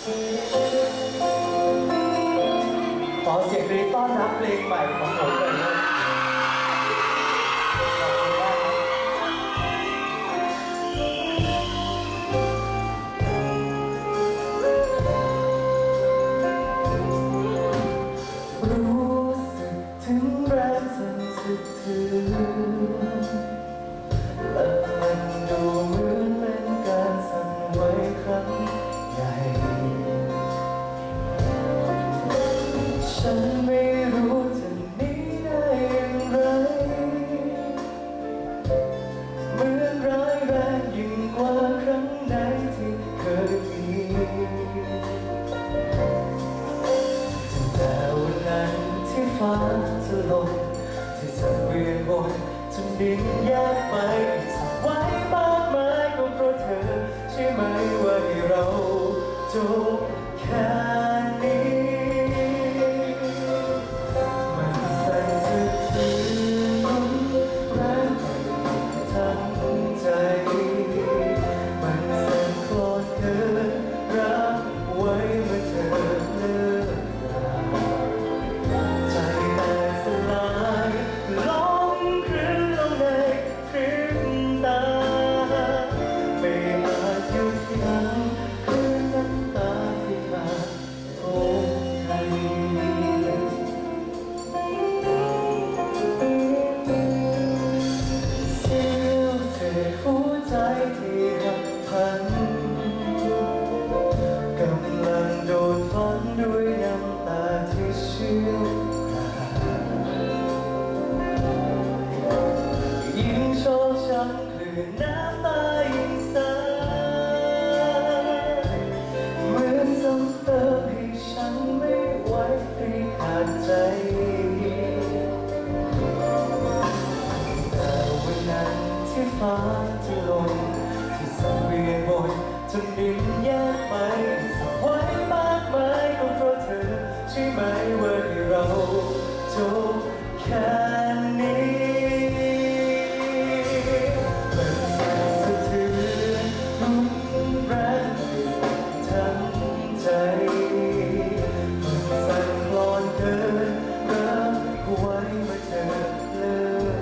ขอเสียงกรี๊ดต้อนรับเพลงใหม่ของผมเลยนะรู้สึกถึงแรงสั่นสะเทือนและมันดูเหมือนเป็นการสั่นไหวครั้งใหญ่ฉันไม่รู้จะหนีได้อย่างไรเหมือนร้ายแรงยิ่งกว่าครั้งใดที่เคยมีตั้งแต่วันนั้นที่ฟ้าจะลงที่สังเวียนวนจนดินแยกไปสักไว้มากมายก็เพราะเธอใช่ไหมว่าให้เราจบแค่นี้มันสั่นสะเทือนแรงทั้งใจมันสั่นคลอนเกินรับไว้เมื่อเธอเลิกใจแต่สลายล้มคลื่นลงในพริบตาไม่อาจหยุดยั้งคลื่นน้ำตาที่ขาดโอ้ใจเสียวเศษหัวใจที่หักพันกำลังโดนฟันด้วยน้ำตาที่เชี่ยวกรากยิ่งโชกช้ำคลื่นน้ำตายิ่งสาเหมือนซ้ำเติมให้ฉันไม่ไหวให้ขาดใจแต่วันนั้นที่ฟ้าจะลงที่สังเวียนวนจนดินแยกไปสักไว้มากมายก็เพราะเธอใช่ไหมว่าให้เราจบแค่นี้มันสั่นสะเทือนรุนแรงทั้งใจมันสั่นคลอนเกินรับไว้เมื่อเธอเลิก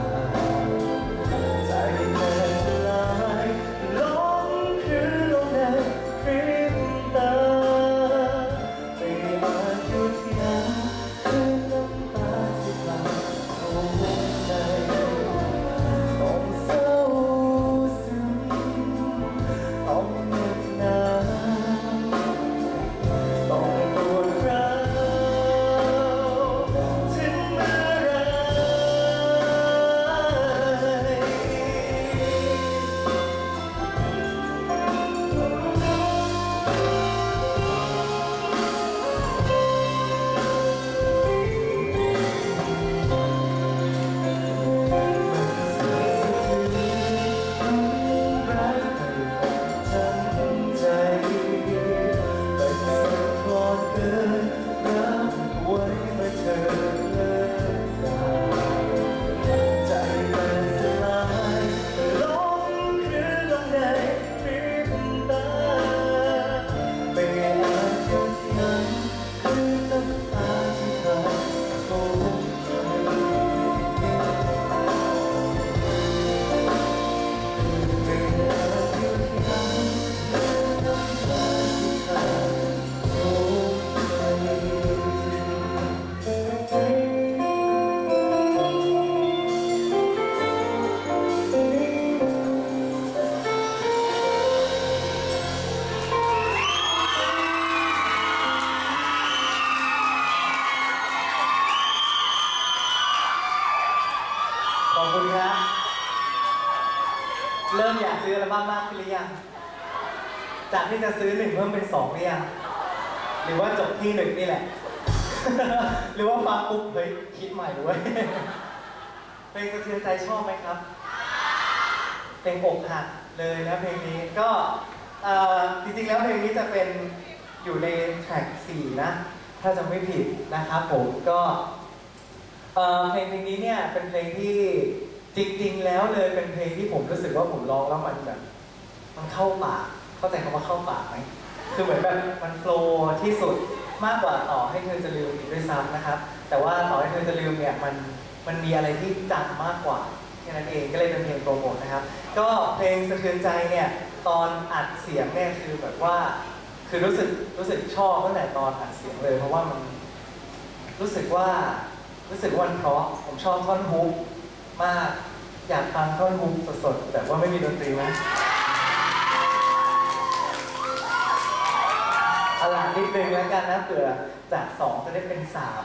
ใจแทบสลายล้มคลื่นลงในพริบตาไม่อาจหยุดยั้งคลื่นน้ำตาที่หลั่งเข้าหัวใจต้องเศร้าซึมต้องเหน็บหนาวต้องปวดร้าวถึงเมื่อไรขอบคุณครับเริ่มอยากซื้ออัลบั้มมากขึ้นหรือยังจากที่จะซื้อ1เพิ่มเป็น2หรือยังหรือว่าจบที่1นี่แหละ หรือว่าฟังปุ๊บเฮ้ยคิดใหม่ด้วย เพลงสะเทือนใจชอบไหมครับเพลงอกหักเลยนะเพลงนี้ก็จริงๆแล้วเพลงนี้จะเป็นอยู่ในแทร็ก4นะถ้าจำไม่ผิดนะครับผมก็เพลงนี้เนี่ยเป็นเพลงที่จริงๆแล้วเลยเป็นเพลงที่ผมรู้สึกว่าผมร้องแล้วมันแบบมันเข้าปากเข้าใจคำว่าเข้าปากไหมคือเหมือนแบบมันโฟลว์ที่สุดมากกว่าต่อให้เธอจะลืมอีกด้วยซ้ำนะครับแต่ว่าต่อให้เธอจะลืมเนี่ยมันมีอะไรที่จำมากกว่าแค่นั้นเองก็เลยเป็นเพลงโปรโมทนะครับก็เพลงสะเทือนใจเนี่ยตอนอัดเสียงเนี่ยคือแบบว่าคือรู้สึกชอบตั้งแต่ตอนอัดเสียงเลยเพราะว่ามันรู้สึกว่ามันเพราะผมชอบท่อนฮุกมากอยากฟังท่อนฮุกสดๆแบบว่าไม่มีดนตรีไหมเอาล่ะนิดนึงแล้วกันนะเผื่อจาก2จะได้เป็น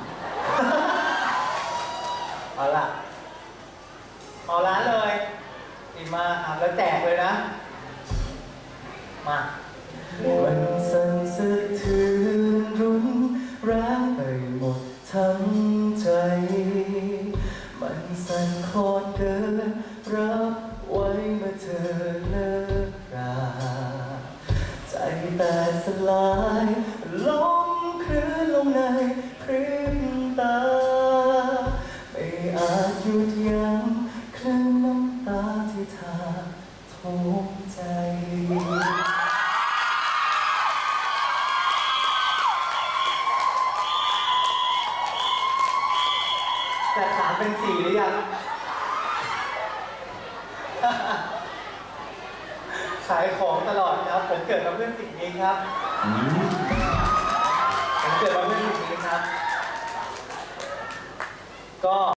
3เอาล่ะเอาร้านเลยดีมากครับแล้วแจกเลยนะมามันสั่นสะเทือนรุนแรงไปหมดทั้งใจมันสั่นคลอดเกินรับไว้เมื่อเธอเลิกราใจแต่สลายล้มคลื่นลงในพริบตาไม่อาจหยุดยั้งคลื่นน้ำตาที่ทาทุกใจแต่ถามเป็น4หรือยัง ขายของตลอดครับผมเกิดมาเพื่อสิ่งนี้ครับผมเกิดมาเพื่อสิ่งนี้ครับก็